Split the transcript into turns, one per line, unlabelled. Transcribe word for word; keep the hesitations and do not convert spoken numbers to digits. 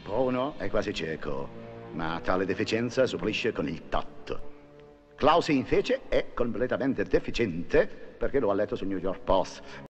Bruno è quasi cieco, ma tale deficienza supplisce con il tatto. Klaus invece è completamente deficiente perché lo ha letto sul New York Post.